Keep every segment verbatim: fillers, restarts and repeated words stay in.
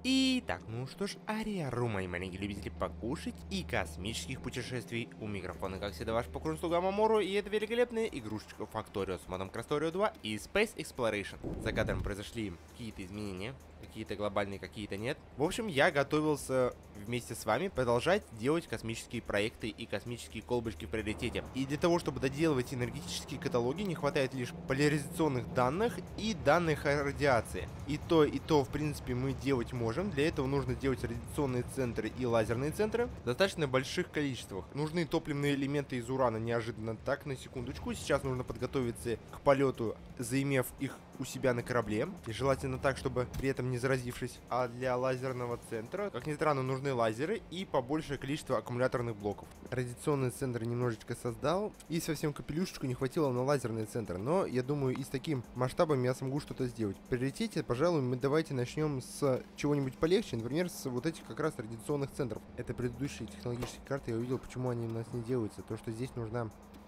Итак, ну что ж, ариару, мои маленькие любители покушать и космических путешествий. У микрофона, как всегда, ваш покорный слуга Мамору, и это великолепная игрушечка Factorio с модом Красторио два и Space Exploration. За кадром произошли какие-то изменения, какие-то глобальные, какие-то нет. В общем, я готовился вместе с вами продолжать делать космические проекты и космические колбочки в приоритете. И для того, чтобы доделывать энергетические каталоги, не хватает лишь поляризационных данных и данных о радиации. И то, и то, в принципе, мы делать можем. Для этого нужно делать радиационные центры и лазерные центры в достаточно больших количествах. Нужны топливные элементы из урана неожиданно. Так, на секундочку. Сейчас нужно подготовиться к полету, заимев их у себя на корабле. И желательно так, чтобы при этом не заразившись. А для лазерного центра, как ни странно, нужны лазеры и побольшее количество аккумуляторных блоков. Радиационный центр немножечко создал. И совсем капелюшечку не хватило на лазерный центр. Но я думаю, и с таким масштабом я смогу что-то сделать. В приоритете, пожалуй, мы давайте начнем с чего-нибудь полегче, например, с вот этих как раз радиационных центров. Это предыдущие технологические карты, я увидел, почему они у нас не делаются. То, что здесь нужна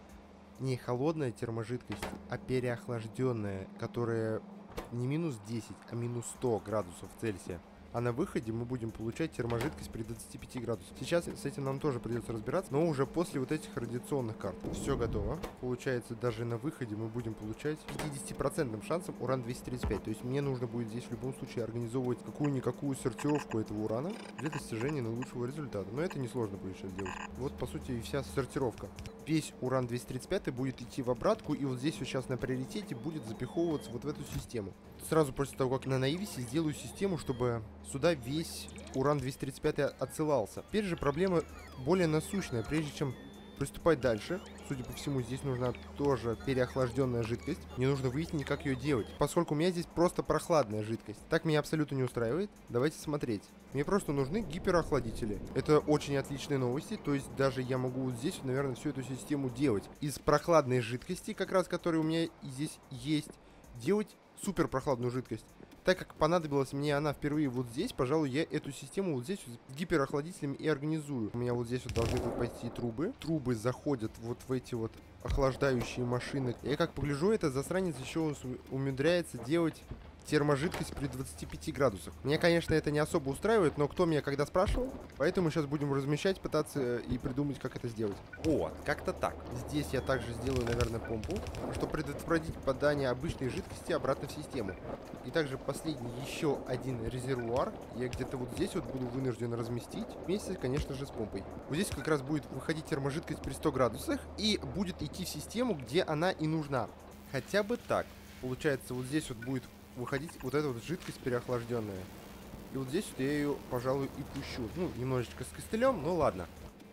не холодная терможидкость, а переохлажденная, которая не минус десять, а минус сто градусов Цельсия. А на выходе мы будем получать терможидкость при двадцати пяти градусах. Сейчас с этим нам тоже придется разбираться, но уже после вот этих радиационных карт. Все готово. Получается, даже на выходе мы будем получать пятидесятипроцентным шансом уран двести тридцать пять. То есть мне нужно будет здесь в любом случае организовывать какую-никакую сортировку этого урана для достижения наилучшего результата. Но это несложно будет сейчас сделать. Вот, по сути, и вся сортировка. Весь уран двести тридцать пять будет идти в обратку, и вот здесь вот сейчас на приоритете будет запиховываться вот в эту систему. Сразу после того, как на Наивисе сделаю систему, чтобы сюда весь уран двести тридцать пять отсылался. Теперь же проблема более насущная. Прежде чем приступать дальше, судя по всему, здесь нужна тоже переохлажденная жидкость. Мне нужно выяснить, как ее делать, поскольку у меня здесь просто прохладная жидкость. Так меня абсолютно не устраивает. Давайте смотреть. Мне просто нужны гиперохладители. Это очень отличные новости. То есть даже я могу вот здесь, наверное, всю эту систему делать из прохладной жидкости, как раз которая у меня здесь есть, делать супер прохладную жидкость. Так как понадобилась мне она впервые вот здесь, пожалуй, я эту систему вот здесь вот с гиперохладителями и организую. У меня вот здесь вот должны быть пойти трубы. Трубы заходят вот в эти вот охлаждающие машины. Я как погляжу, это засранец еще умудряется делать терможидкость при двадцати пяти градусах. Меня, конечно, это не особо устраивает, но кто меня когда спрашивал, поэтому сейчас будем размещать, пытаться и придумать, как это сделать. Вот, как-то так. Здесь я также сделаю, наверное, помпу, чтобы предотвратить попадание обычной жидкости обратно в систему. И также последний еще один резервуар я где-то вот здесь вот буду вынужден разместить, вместе, конечно же, с помпой. Вот здесь как раз будет выходить терможидкость при ста градусах и будет идти в систему, где она и нужна. Хотя бы так. Получается, вот здесь вот будет выходить вот эта вот жидкость переохлажденная. И вот здесь вот я ее, пожалуй, и пущу. Ну, немножечко с костылем, но ладно.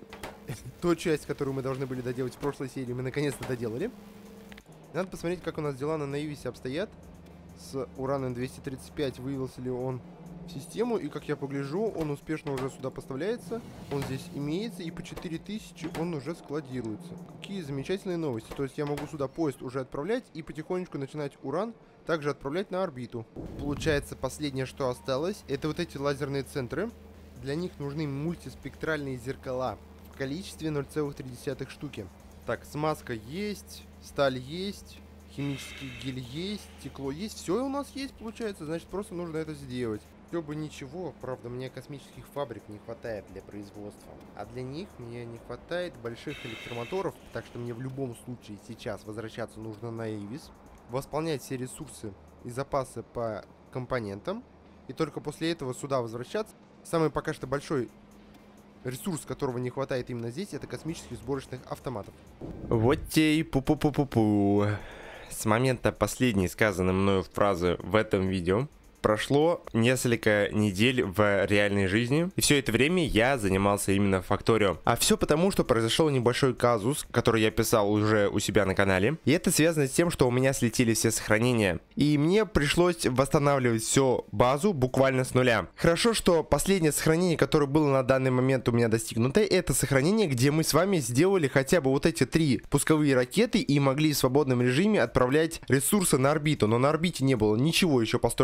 Ту часть, которую мы должны были доделать в прошлой серии, мы наконец-то доделали. Надо посмотреть, как у нас дела на Наивисе обстоят. С ураном двести тридцать пять вывелся ли он в систему. И как я погляжу, он успешно уже сюда поставляется. Он здесь имеется. И по четыре тысячи он уже складируется. Какие замечательные новости. То есть я могу сюда поезд уже отправлять и потихонечку начинать уран также отправлять на орбиту. Получается, последнее, что осталось, это вот эти лазерные центры. Для них нужны мультиспектральные зеркала в количестве ноль целых три десятых штуки. Так, смазка есть, сталь есть, химический гель есть, стекло есть. Все у нас есть, получается, значит, просто нужно это сделать. Все бы ничего, правда, мне космических фабрик не хватает для производства. А для них мне не хватает больших электромоторов, так что мне в любом случае сейчас возвращаться нужно на Наивис, восполнять все ресурсы и запасы по компонентам, и только после этого сюда возвращаться. Самый пока что большой ресурс, которого не хватает именно здесь, это космических сборочных автоматов. Вот те и пу-пу-пу-пу-пу. С момента последней сказанной мною фразы в этом видео прошло несколько недель в реальной жизни, и все это время я занимался именно Factorio. А все потому, что произошел небольшой казус, который я писал уже у себя на канале, и это связано с тем, что у меня слетели все сохранения, и мне пришлось восстанавливать всю базу буквально с нуля. Хорошо, что последнее сохранение, которое было на данный момент у меня достигнуто, это сохранение, где мы с вами сделали хотя бы вот эти три пусковые ракеты и могли в свободном режиме отправлять ресурсы на орбиту, но на орбите не было ничего еще построено, даже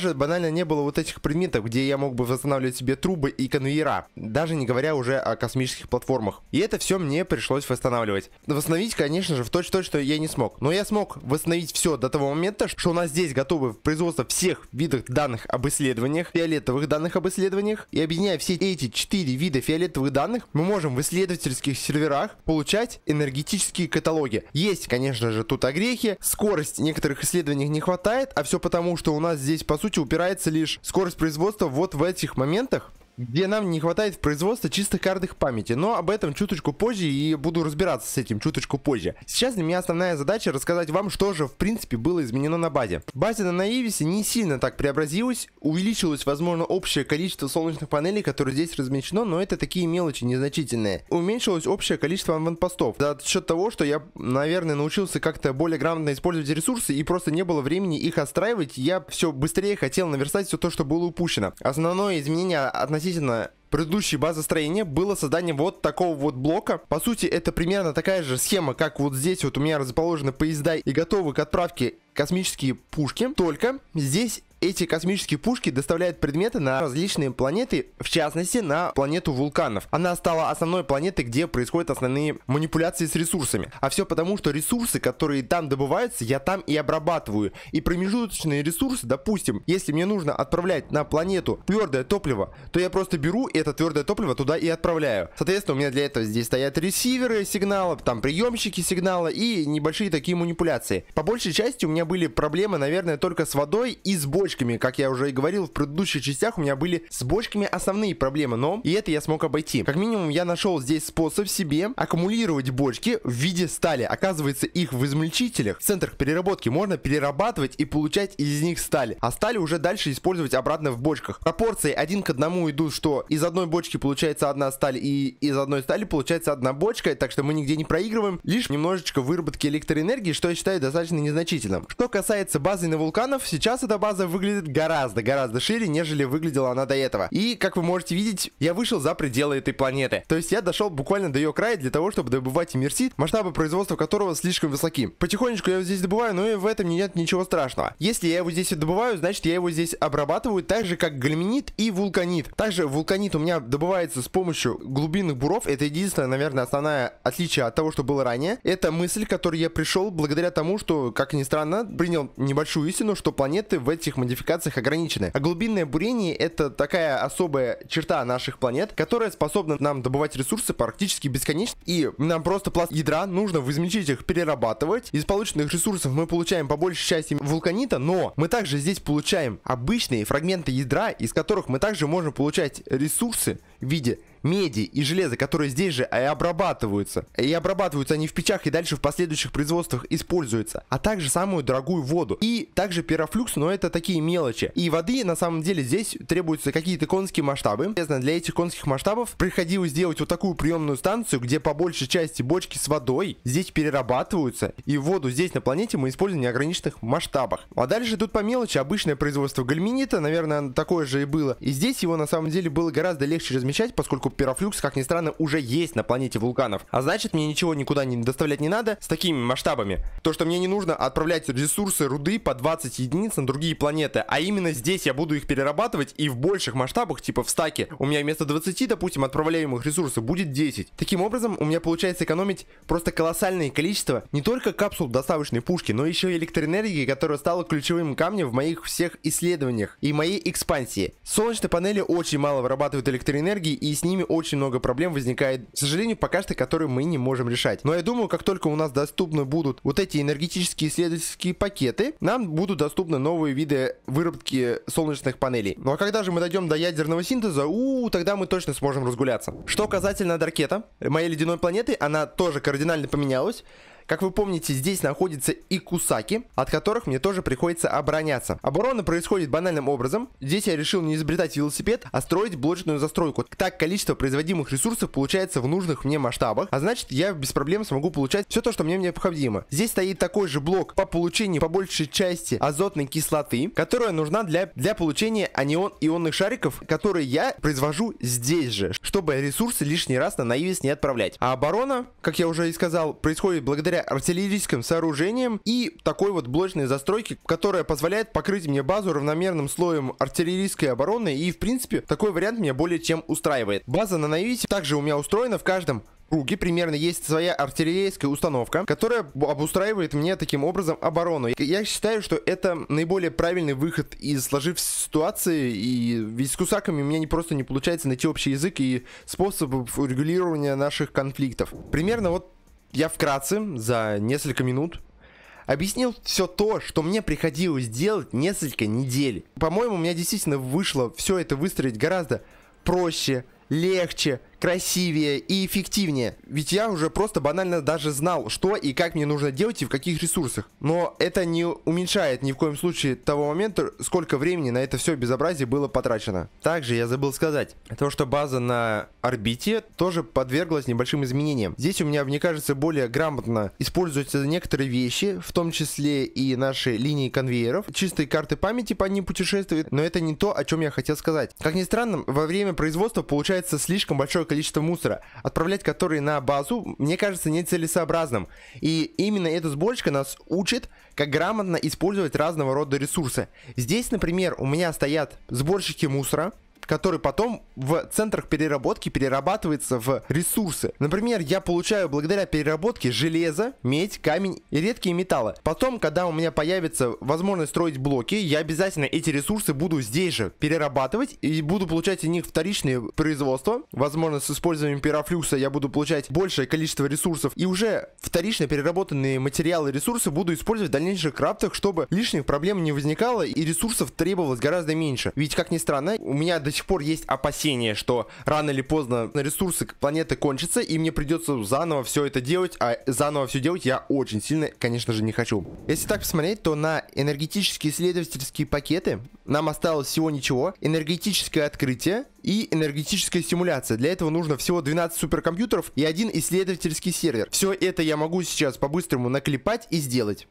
даже банально не было вот этих предметов, где я мог бы восстанавливать себе трубы и конвейера, даже не говоря уже о космических платформах. И это все мне пришлось восстанавливать. Восстановить, конечно же, в точь-в-точь что я не смог. Но я смог восстановить все до того момента, что у нас здесь готовы производство всех видов данных об исследованиях, фиолетовых данных об исследованиях. И объединяя все эти четыре вида фиолетовых данных, мы можем в исследовательских серверах получать энергетические каталоги. Есть, конечно же, тут огрехи. Скорость некоторых исследований не хватает, а все потому, что у нас здесь, по сути, упирается лишь скорость производства вот в этих моментах, где нам не хватает производства чистых карт их памяти. Но об этом чуточку позже, и буду разбираться с этим чуточку позже. Сейчас для меня основная задача рассказать вам, что же в принципе было изменено на базе. База на Наивисе не сильно так преобразилась, увеличилось, возможно, общее количество солнечных панелей, которые здесь размещено, но это такие мелочи незначительные. Уменьшилось общее количество аванпостов за счет того, что я, наверное, научился как-то более грамотно использовать ресурсы, и просто не было времени их отстраивать. Я все быстрее хотел наверстать все то, что было упущено. Основное изменение относительно предыдущей базостроения было создание вот такого вот блока. По сути, это примерно такая же схема, как вот здесь вот у меня расположены поезда и готовы к отправке космические пушки. Только здесь эти космические пушки доставляют предметы на различные планеты, в частности на планету вулканов. Она стала основной планетой, где происходят основные манипуляции с ресурсами. А все потому, что ресурсы, которые там добываются, я там и обрабатываю. И промежуточные ресурсы, допустим, если мне нужно отправлять на планету твердое топливо, то я просто беру это твердое топливо туда и отправляю. Соответственно, у меня для этого здесь стоят ресиверы сигнала, там приемщики сигнала и небольшие такие манипуляции. По большей части у меня были проблемы, наверное, только с водой и с бочками. Как я уже и говорил в предыдущих частях, у меня были с бочками основные проблемы, но и это я смог обойти. Как минимум, я нашел здесь способ себе аккумулировать бочки в виде стали. Оказывается, их в измельчителях, в центрах переработки можно перерабатывать и получать из них сталь. А сталь уже дальше использовать обратно в бочках. Пропорции один к одному идут, что из одной бочки получается одна сталь и из одной стали получается одна бочка, так что мы нигде не проигрываем, лишь немножечко выработки электроэнергии, что я считаю достаточно незначительным. Что касается базы на вулканов, сейчас эта база выглядит выглядит гораздо-гораздо шире, нежели выглядела она до этого. И, как вы можете видеть, я вышел за пределы этой планеты. То есть я дошел буквально до ее края для того, чтобы добывать иммерсит, масштабы производства которого слишком высоки. Потихонечку я его здесь добываю, но и в этом нет ничего страшного. Если я его здесь добываю, значит я его здесь обрабатываю так же, как гальминит и вулканит. Также вулканит у меня добывается с помощью глубинных буров. Это единственное, наверное, основное отличие от того, что было ранее. Это мысль, к которой я пришел благодаря тому, что, как ни странно, принял небольшую истину, что планеты в этих модификациях ограничены. А глубинное бурение — это такая особая черта наших планет, которая способна нам добывать ресурсы практически бесконечно. И нам просто пласт ядра нужно в измельчителях перерабатывать. Из полученных ресурсов мы получаем по большей части вулканита, но мы также здесь получаем обычные фрагменты ядра, из которых мы также можем получать ресурсы в виде меди и железа, которые здесь же и обрабатываются. И обрабатываются они в печах и дальше в последующих производствах используются. А также самую дорогую воду. И также пирофлюкс, но это такие мелочи. И воды на самом деле здесь требуются какие-то конские масштабы. Соответственно, для этих конских масштабов приходилось сделать вот такую приемную станцию, где по большей части бочки с водой здесь перерабатываются. И воду здесь на планете мы используем в неограниченных масштабах. А дальше тут по мелочи обычное производство гальминита, наверное, такое же и было. И здесь его на самом деле было гораздо легче размещать, поскольку пирофлюкс, как ни странно, уже есть на планете вулканов. А значит, мне ничего никуда не доставлять не надо с такими масштабами. То, что мне не нужно отправлять ресурсы руды по двадцать единиц на другие планеты, а именно здесь я буду их перерабатывать и в больших масштабах, типа в стаке. У меня вместо двадцати, допустим, отправляемых ресурсов будет десять. Таким образом, у меня получается экономить просто колоссальное количество не только капсул доставочной пушки, но еще и электроэнергии, которая стала ключевым камнем в моих всех исследованиях и моей экспансии. Солнечные панели очень мало вырабатывают электроэнергии, и с ними очень много проблем возникает, к сожалению, пока что, которые мы не можем решать. Но я думаю, как только у нас доступны будут вот эти энергетические исследовательские пакеты, нам будут доступны новые виды выработки солнечных панелей. Ну а когда же мы дойдем до ядерного синтеза, у, тогда мы точно сможем разгуляться. Что касательно Даркета, моей ледяной планеты, она тоже кардинально поменялась. Как вы помните, здесь находятся и кусаки, от которых мне тоже приходится обороняться. Оборона происходит банальным образом. Здесь я решил не изобретать велосипед, а строить блочную застройку. Так количество производимых ресурсов получается в нужных мне масштабах, а значит, я без проблем смогу получать все то, что мне необходимо. Здесь стоит такой же блок по получению по большей части азотной кислоты, которая нужна для, для получения анион ионных шариков, которые я произвожу здесь же, чтобы ресурсы лишний раз на Наивис не отправлять. А оборона, как я уже и сказал, происходит благодаря говоря, артиллерийским сооружением и такой вот блочной застройки, которая позволяет покрыть мне базу равномерным слоем артиллерийской обороны, и в принципе такой вариант меня более чем устраивает. База на Наивисе также у меня устроена в каждом круге примерно есть своя артиллерийская установка, которая обустраивает мне таким образом оборону. Я считаю, что это наиболее правильный выход из сложившейся ситуации, и ведь с кусаками у меня не просто не получается найти общий язык и способов урегулирования наших конфликтов. Примерно вот я вкратце за несколько минут объяснил все то, что мне приходилось делать несколько недель. По-моему, у меня действительно вышло все это выстроить гораздо проще, легче, красивее и эффективнее. Ведь я уже просто банально даже знал, что и как мне нужно делать и в каких ресурсах. Но это не уменьшает ни в коем случае того момента, сколько времени на это все безобразие было потрачено. Также я забыл сказать, то что база на орбите тоже подверглась небольшим изменениям. Здесь у меня, мне кажется, более грамотно используются некоторые вещи, в том числе и наши линии конвейеров. Чистые карты памяти по ним путешествуют, но это не то, о чем я хотел сказать. Как ни странно, во время производства получается слишком большое количество мусора, отправлять который на базу, мне кажется, нецелесообразным. И именно эта сборочка нас учит, как грамотно использовать разного рода ресурсы. Здесь, например, у меня стоят сборщики мусора, который потом в центрах переработки перерабатывается в ресурсы. Например, я получаю благодаря переработке железо, медь, камень и редкие металлы. Потом, когда у меня появится возможность строить блоки, я обязательно эти ресурсы буду здесь же перерабатывать и буду получать из них вторичные производства. Возможно, с использованием пирофлюкса я буду получать большее количество ресурсов, и уже вторично переработанные материалы и ресурсы буду использовать в дальнейших крафтах, чтобы лишних проблем не возникало и ресурсов требовалось гораздо меньше. Ведь, как ни странно, у меня до сих пор есть опасение, что рано или поздно ресурсы планеты кончатся, и мне придется заново все это делать, а заново все делать я очень сильно, конечно же, не хочу. Если так посмотреть, то на энергетические исследовательские пакеты нам осталось всего ничего: энергетическое открытие и энергетическая стимуляция. Для этого нужно всего двенадцать суперкомпьютеров и один исследовательский сервер. Все это я могу сейчас по-быстрому наклепать и сделать.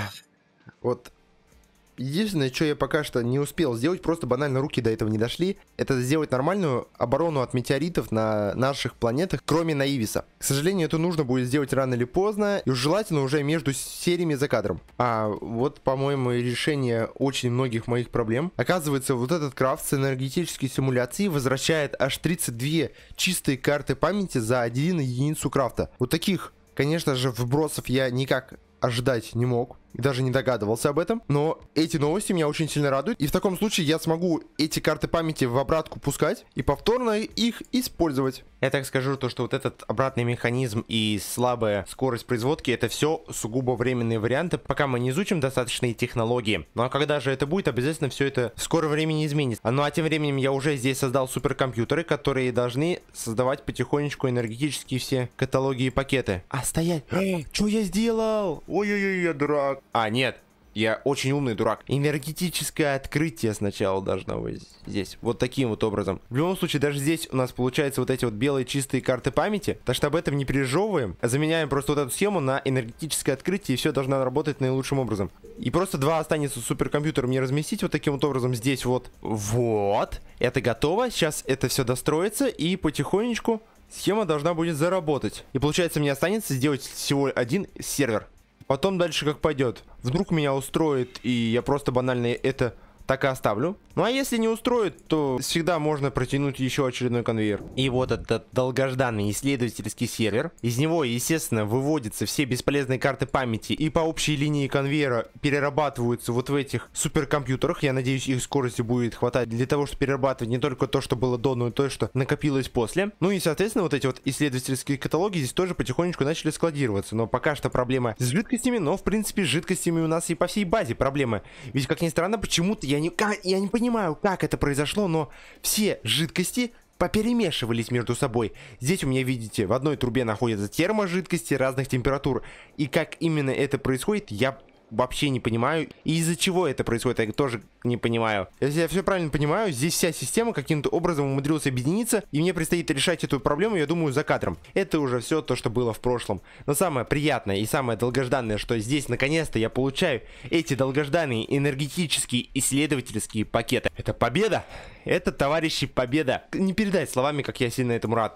Вот. Единственное, что я пока что не успел сделать, просто банально руки до этого не дошли, это сделать нормальную оборону от метеоритов на наших планетах, кроме Наивиса. К сожалению, это нужно будет сделать рано или поздно, и желательно уже между сериями за кадром. А вот, по-моему, решение очень многих моих проблем. Оказывается, вот этот крафт с энергетической симуляцией возвращает аж тридцать две чистые карты памяти за один единицу крафта. Вот таких, конечно же, вбросов я никак ожидать не мог. И даже не догадывался об этом. Но эти новости меня очень сильно радуют. И в таком случае я смогу эти карты памяти в обратку пускать и повторно их использовать. Я так скажу, то, что вот этот обратный механизм и слабая скорость производки — это все сугубо временные варианты, пока мы не изучим достаточные технологии. Ну а когда же это будет, обязательно все это в скором времени изменится. Ну а тем временем я уже здесь создал суперкомпьютеры, которые должны создавать потихонечку энергетические все каталоги и пакеты. А стоять! Что я сделал? Ой-ой-ой, я дурак. А, нет, я очень умный дурак. Энергетическое открытие сначала должно быть здесь. Вот таким вот образом. В любом случае, даже здесь у нас получается вот эти вот белые чистые карты памяти. Так что об этом не пережевываем. А заменяем просто вот эту схему на энергетическое открытие, и все должно работать наилучшим образом. И просто два останется суперкомпьютера мне разместить вот таким вот образом здесь вот. Вот. Это готово. Сейчас это все достроится, и потихонечку схема должна будет заработать. И получается, мне останется сделать всего один сервер. Потом дальше как пойдет. Вдруг меня устроит, и я просто банально это так и оставлю. Ну а если не устроит, то всегда можно протянуть еще очередной конвейер. И вот этот долгожданный исследовательский сервер. Из него, естественно, выводятся все бесполезные карты памяти и по общей линии конвейера перерабатываются вот в этих суперкомпьютерах. Я надеюсь, их скорости будет хватать для того, чтобы перерабатывать не только то, что было до, но и то, что накопилось после. Ну и, соответственно, вот эти вот исследовательские каталоги здесь тоже потихонечку начали складироваться. Но пока что проблема с жидкостями, но, в принципе, с жидкостями у нас и по всей базе проблемы. Ведь, как ни странно, почему-то я не, я не понимаю, как это произошло, но все жидкости поперемешивались между собой. Здесь у меня, видите, в одной трубе находятся терможидкости разных температур. И как именно это происходит, я вообще не понимаю. И из-за чего это происходит, я тоже не понимаю. Если я все правильно понимаю, здесь вся система каким-то образом умудрилась объединиться, и мне предстоит решать эту проблему, я думаю, за кадром. Это уже все то, что было в прошлом. Но самое приятное и самое долгожданное, что здесь наконец-то я получаю эти долгожданные энергетические исследовательские пакеты. Это победа! Это, товарищи, победа! Не передать словами, как я сильно этому рад.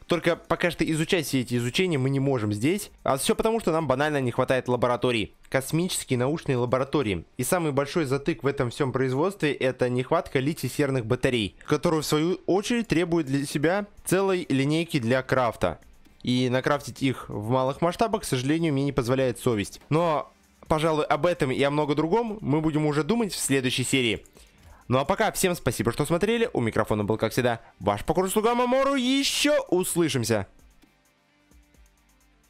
Только пока что изучать все эти изучения мы не можем здесь. А все потому, что нам банально не хватает лабораторий. Космические научные лаборатории. И самый большой затык в этом всем производстве — это нехватка литий-серных батарей, которую в свою очередь требует для себя целой линейки для крафта. И накрафтить их в малых масштабах, к сожалению, мне не позволяет совесть. Но, пожалуй, об этом и о много другом мы будем уже думать в следующей серии. Ну а пока всем спасибо, что смотрели. У микрофона был, как всегда, ваш покорный слуга Мамору. Еще услышимся!